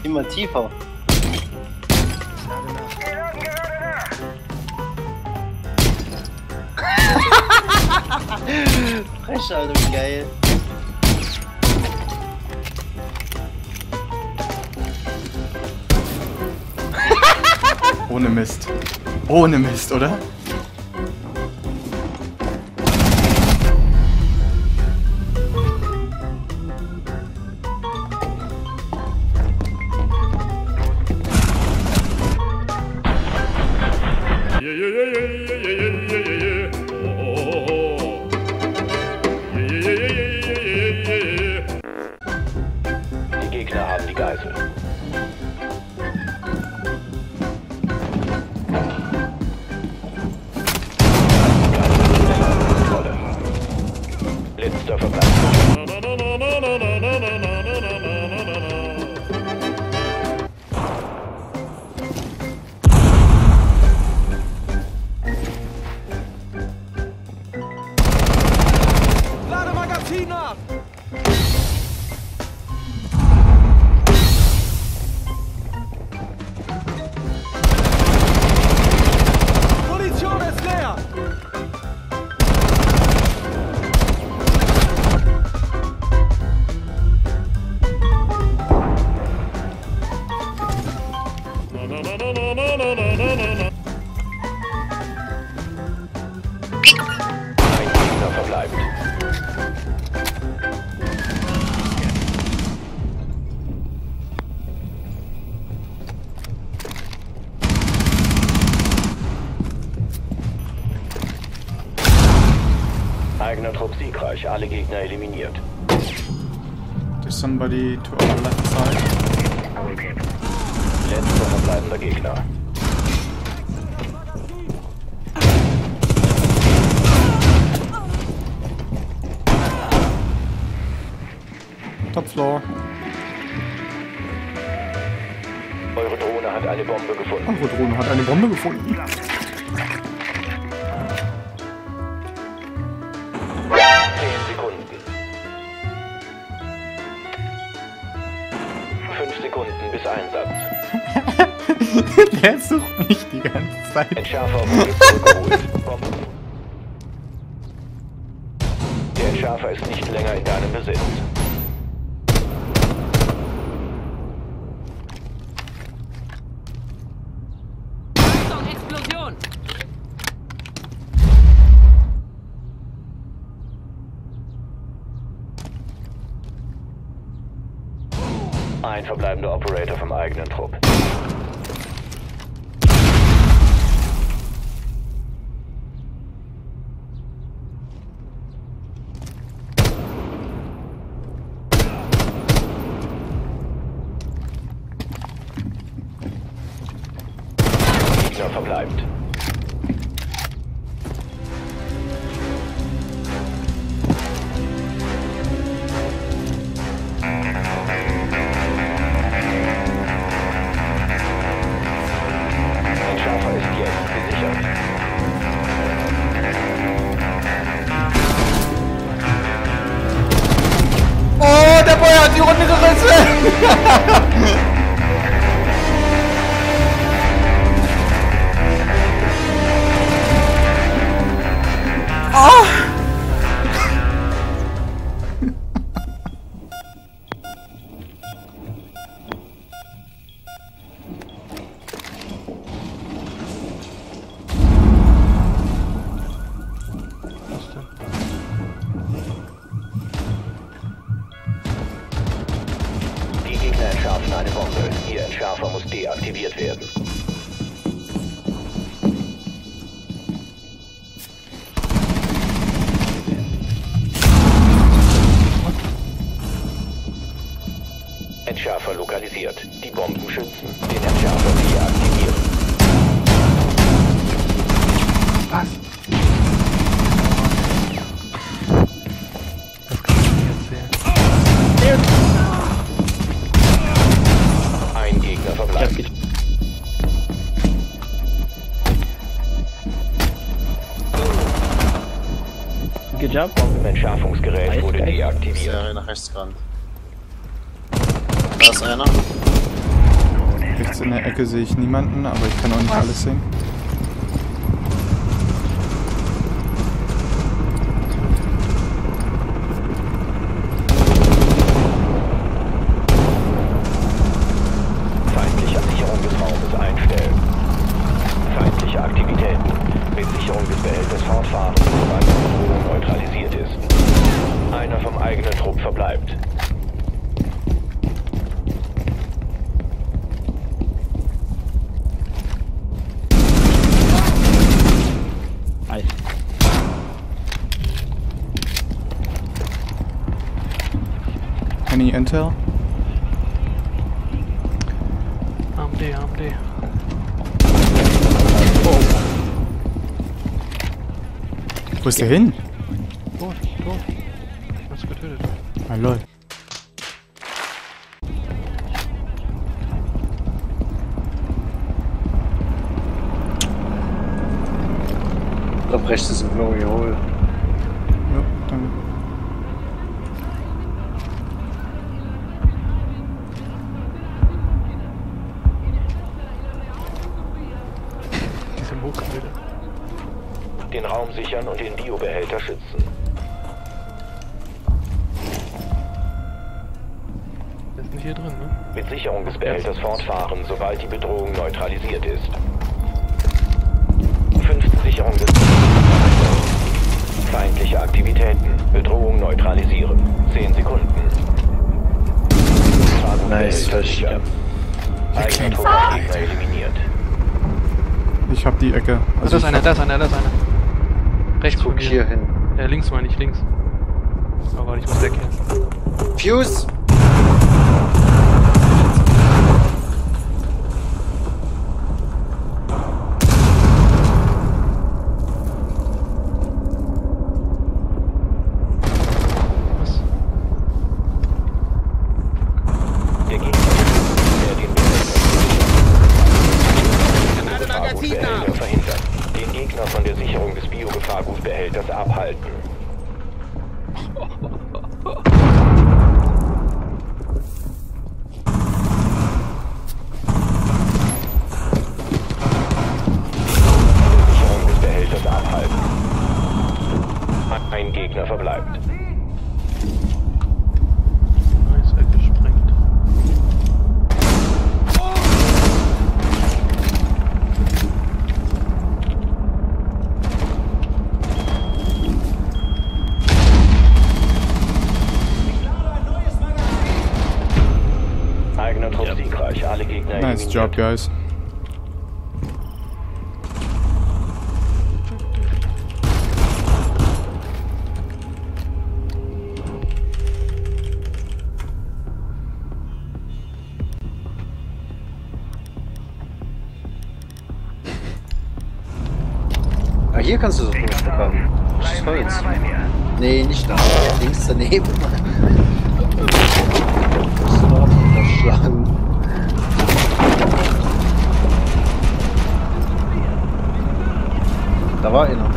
Immer tiefer. Frech, Alter, wie geil. Ohne Mist. Ohne Mist, oder? Die Gegner haben die Geisel. Letzter Verbleib. Lade Magazin nach! Munition ist leer! Ein Gegner verbleibt. Eigener Trupp siegreich, alle Gegner eliminiert. There's somebody to our left side. Letzter verbleibender Gegner. Top floor. Eure Drohne hat eine Bombe gefunden. Eure Drohne hat eine Bombe gefunden. 10 Sekunden. 5 Sekunden bis Einsatz. Der sucht mich die ganze Zeit. Entschärfer wurde zurückgeholt. Der Entschärfer ist nicht länger in deinem Besitz. Achtung, Explosion! Ein verbleibender Operator vom eigenen Trupp. Gegner verbleibt. Entschärfer ist jetzt gesichert. Oh, der Boy hat die Runde gerissen! Die Gegner entschärfen eine Bombe. Ihr Entschärfer muss deaktiviert werden. Entschärfer lokalisiert. Die Bomben schützen. Den Entschärfer deaktivieren. Was? Ein Gegner verbleibt. Good job. Bombenentschärfungsgerät wurde Nice. deaktiviert. Serie nach rechts gerannt. Da ist einer. Rechts in der Ecke sehe ich niemanden, aber ich kann auch nicht alles sehen. Feindliche Sicherung des Raumes einstellen. Feindliche Aktivitäten. Mit Sicherung des Behälters fortfahren, sobald die Bedrohung neutralisiert ist. Einer vom eigenen Trupp verbleibt. Nice. Any Intel? AMD. Wo ist der hin? Tot. Hast du getötet? Ah, lol. Ich glaube, rechts ist ein Glory Hole. Ja, danke. Diese Muckbilder. Den Raum sichern und den Biobehälter schützen. Der ist nicht hier drin, ne? Mit Sicherung des Behälters fortfahren, sobald die Bedrohung neutralisiert ist. 5. Sicherung des Feindliche Aktivitäten. Bedrohung neutralisieren. 10 Sekunden. Nice, verstehe. Eigener Truppgegner eliminiert. Ich hab die Ecke. Da ist einer. Rechts von Guck mir. hier hin. Links meine ich, links. Oh, warte, ich muss weg hier. Fuse! Was? Der Gegner, der den Biogefahrgutbehälter verhindert. Den Gegner von der Sicherung des Biogefahrgutbehälters abhalten. Sicherung des Behälters abhalten. Ein Gegner verbleibt. Nice, weggesprengt. Eigener Trupp siegreich. Alle Gegner Nice job, guys. Ah, hier kannst du so Frühstück haben. Das ist Holz. Nee, nicht da. Links daneben. Das ist noch unterschlagen. Da war einer.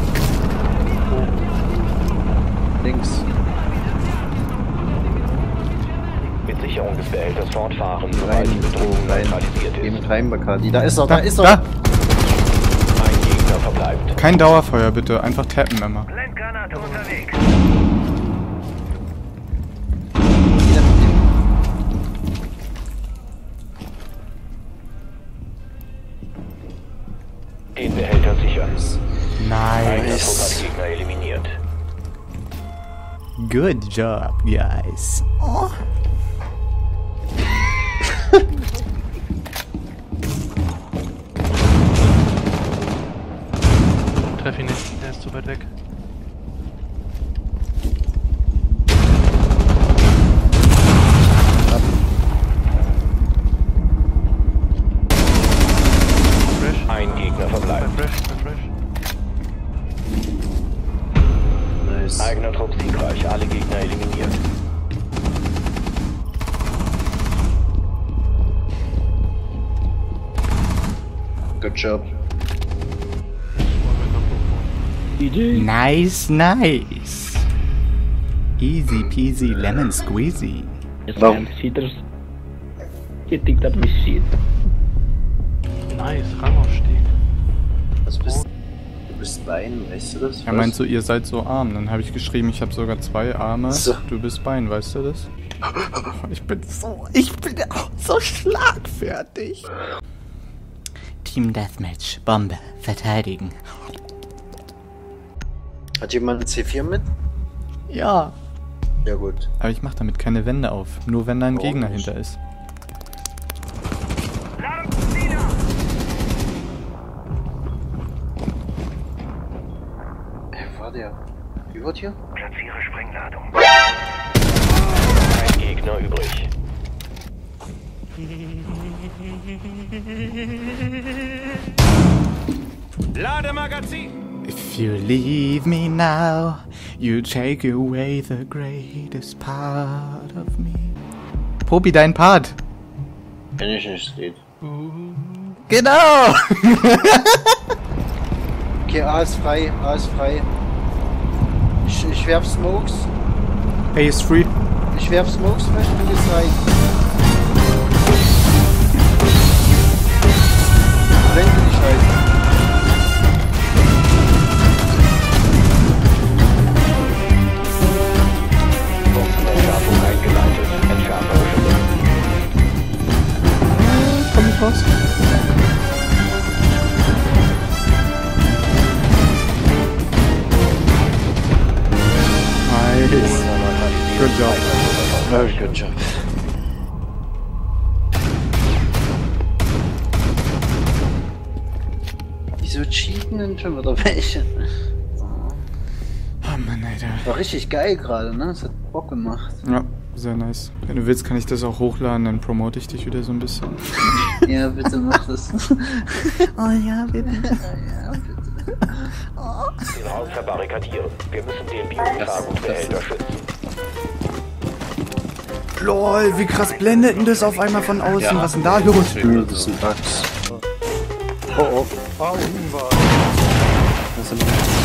Links. Mit Sicherung des Behälters fortfahren, sobald die Bedrohung neutralisiert Geh ist. mit rein, Bacardi. Da ist er, da ist er. Da! Ein Gegner verbleibt. Kein Dauerfeuer, bitte. Einfach tappen immer. Blendgranate unterwegs. Jeder mit dem. Den Behälter sichern. Eigener Trupp Nice. hat Gegner eliminiert. Good job, guys. Treff ihn nicht, er ist zu weit weg. Fresh. Ein Gegner verbleibt. Fresh. Nice. Eigener Trupp siegreich. Alle Gegner eliminiert. Good job. GG. Nice. Easy peasy lemon squeezy. Warum? Cheaters. He picked up this shit. Nice, Rangaufstieg. Du bist Bein, weißt du das? Er meint so, ihr seid so arm. Dann habe ich geschrieben, ich habe sogar 2 Arme. So. Du bist Bein, weißt du das? Ich bin so schlagfertig. Team Deathmatch, Bombe, verteidigen. Hat jemand ein C4 mit? Ja. Ja gut. Aber ich mache damit keine Wände auf. Nur wenn da ein Gegner nicht? hinter ist. War der über dir? Platziere Sprengladung. Ein Gegner übrig. Lademagazin! If you leave me now, you take away the greatest part of me. Popi, dein Part. Kenn ich nicht, das Lied. Genau! Okay, A ist frei, A ist frei. Ich werf Smokes. Hey, is free. Ich werf Smokes, möchte mir das rein. Blende dich halt. Entschärfung eingeleitet. Entschärfung. Komm nicht raus. Nice. Good job. Very good job. Wieso cheaten denn schon wieder welche? Oh Mann, Alter. War richtig geil gerade, ne? Das hat Bock gemacht. Ja, sehr nice. Wenn du willst, kann ich das auch hochladen, dann promote ich dich wieder so ein bisschen. Ja, bitte mach das. Oh ja, bitte. Den Raum verbarrikadieren. Wir müssen den Biogefahrgutbehälter schützen. LOL, wie krass blendet denn das auf einmal von außen? Ja. Was ist denn da los? Das sind Bugs. Oh oh. Das sind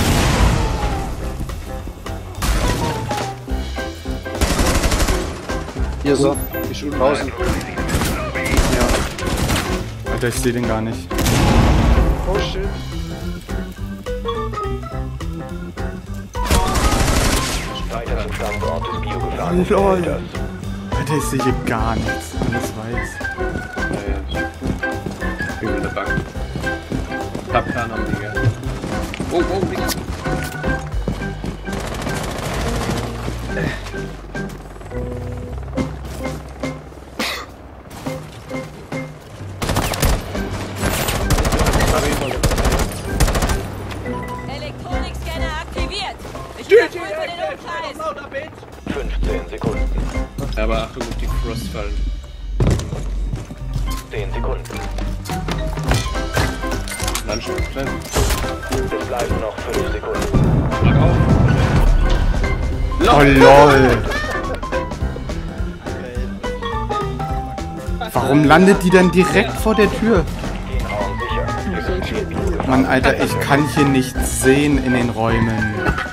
hier so. Ich schon draußen. Ja. Alter, ich sehe den gar nicht. Oh shit. Weiter zum Standort des LOL. Biogefahrgutbehälters. Alter, ich sehe hier gar nichts. Alles weiß. Ja, ja. Ich bin mit der Bank. Tapkan am Digga. Oh, oh, Digga. Elektronikscanner aktiviert. Ich überprüfe den Umkreis. 15 Sekunden. Aber Achtung auf die Frostfallen. 10 Sekunden. Landschaft bleiben. Es bleiben noch 5 Sekunden. Schlag auf. Oh LOL. Warum landet die denn direkt vor der Tür? Den Raum sicher. Wir müssen den Biogefahr- Mann, Alter, ich kann hier nichts sehen in den Räumen.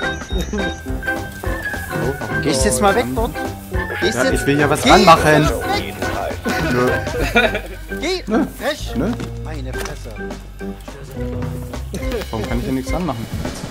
Gehst jetzt mal weg dort? Gehst Ja, jetzt? ich will ja was anmachen. Um jeden Preis. Geh! Frech! Ne? Meine Fresse. Warum kann ich hier nichts anmachen?